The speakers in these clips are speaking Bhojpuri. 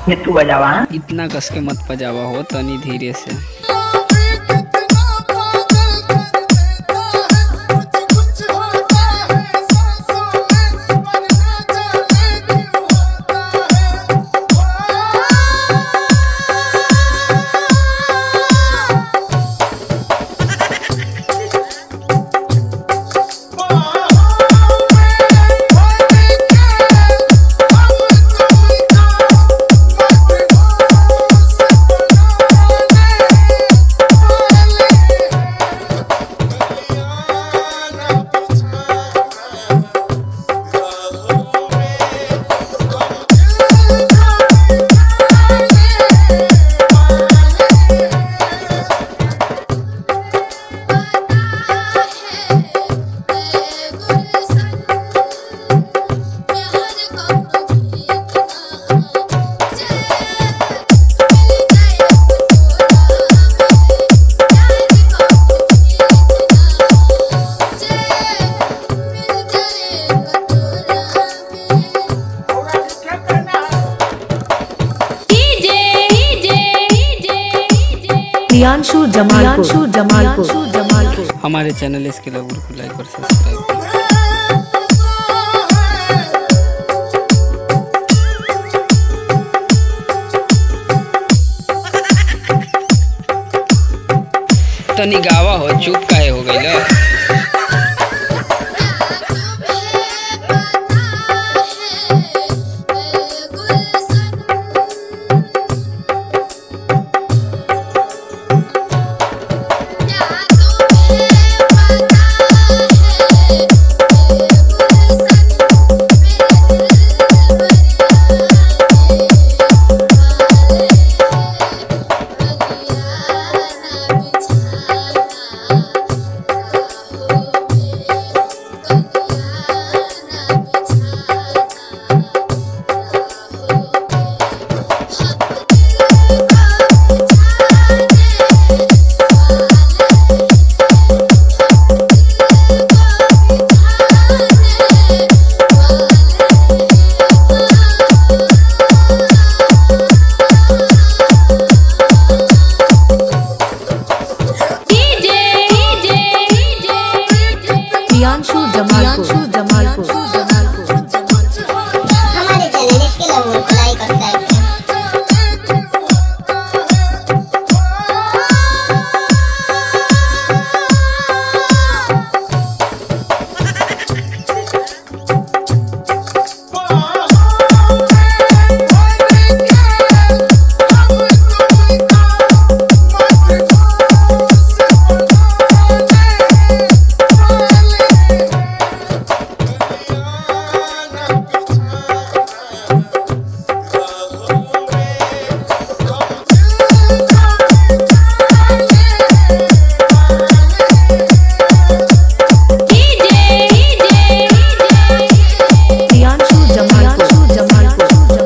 ये तू बजावा। इतना कस के मत बजावा हो, तनी धीरे से। प्रियांशु जमालपुर। हमारे चैनल इसके लोगों को लाइक और सब्सक्राइब करें। तनी गावा हो, चुप काहे हो गइल?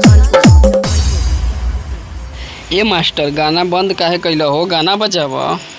ए मास्टर, गाना बंद काहे कैला हो? गाना बजावा।